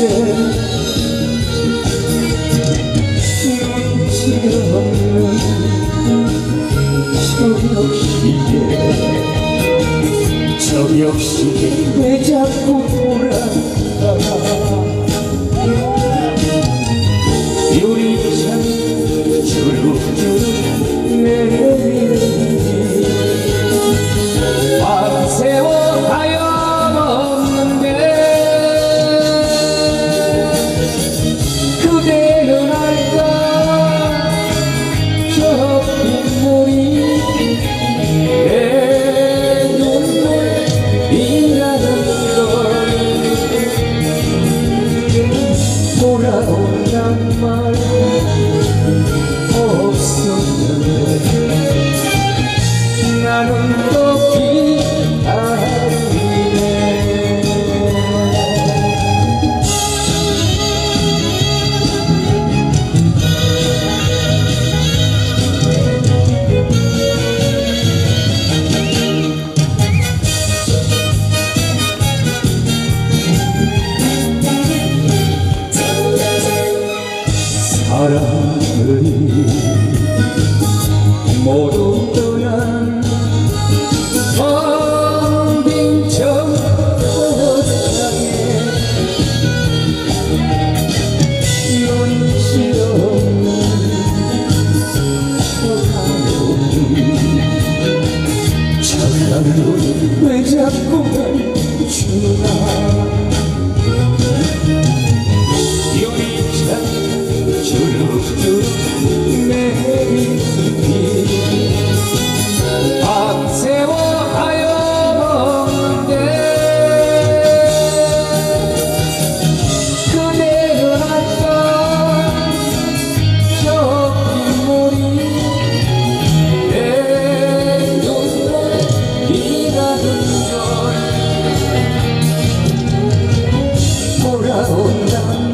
눈치 없는 저녁시계 왜 자꾸 돌아가. 유리창 주룩주룩 내리는 밤새워 하염없는데 그대는 알까 저 빗물이 내 눈물이라는 걸. 돌아온단 말 없었는데 나는 또 기다리네. 사람들이 모두 떠난 텅빈 정거장에 눈치 없는 저 하루는 왜 자꾸만 주나. 주룩주룩 내리는 밤새워 하염없는데 그대는 알까 저 빗물이 내 눈물이라는 걸. 돌아온다